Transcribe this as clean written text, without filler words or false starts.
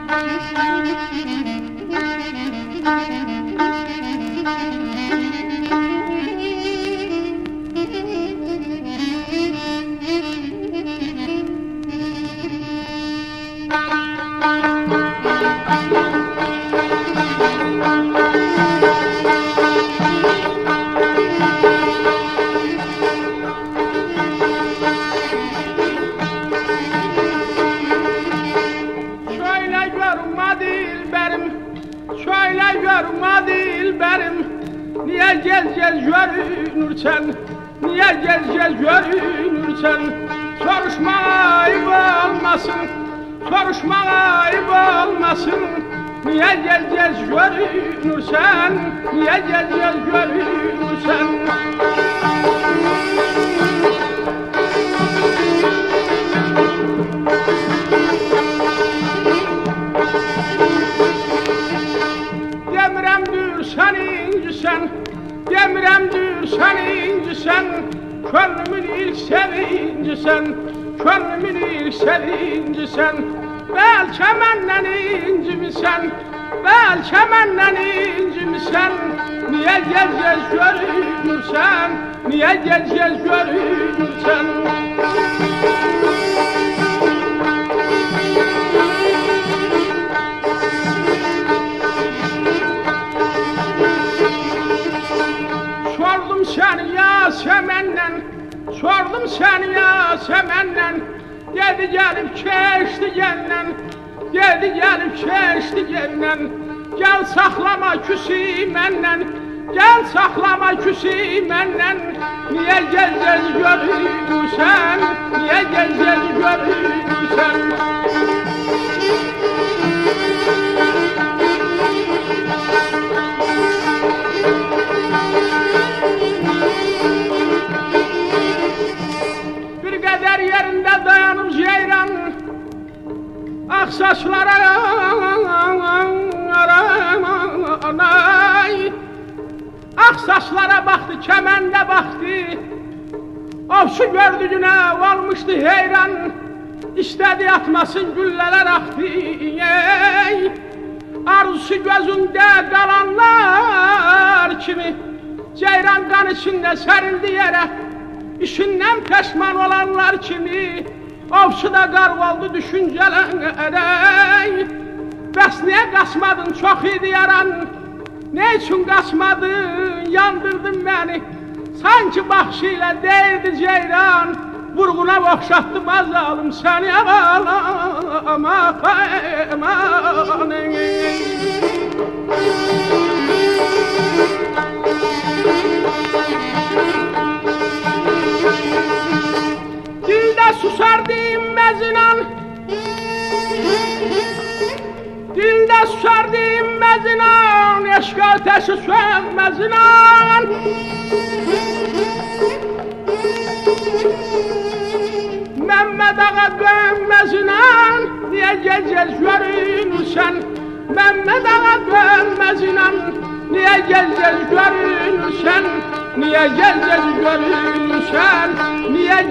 Niye gez gez görünürsen, niye gez gez görünürsen, soruşmana ayıp olmasın, soruşmana ayıp olmasın. Niye gez gez görünürsen, niye gez gez görünürsen. Demiremdir sen incisen, demiremdir sen incisen, könlümün ilk sevincisen, könlümün ilk sevincisen. Belki menden incimisen, belki menden incimisen. Niye gez gez görünürsen, niye gez gez görünürsen. Sordum seni Yasemen'den, sordum seni Yasemen'den. Dedi gelip keçti genden, dedi gelip keçti genden. Gel saklama küsü menden, gel saklama küsü menden. Niye gez gez görürsen, niye gez gez görürsen. Yerinde dayanır ceyran, ak saçlara anay. Ak saçlara baktı, kemende baktı, ovçu gördüğüne olmuştu heyran. İstedi atmasın gülleler aktı, arzusu gözünde kalanlar kimi. Ceyran kan içinde serildi yere, İşinden peşman olanlar kimi. Ovçuda qarvoldu düşüncelerine. Bəs niye kaçmadın, çok idi yaran. Ne için kaçmadın, yandırdın beni. Sanki bakışıyla değdi ceyran. Vurguna okşattım azalım seni ama. Dilde susar dinmez inan, dilde susar dinmez inan, eşk ateşi sönmez inan. Mehmet ağa dönmez inan, niye gez gez görünürsen. Mehmet ağa dönmez inan, niye gez gez görünürsen. Niye gez gez görünürsen, niye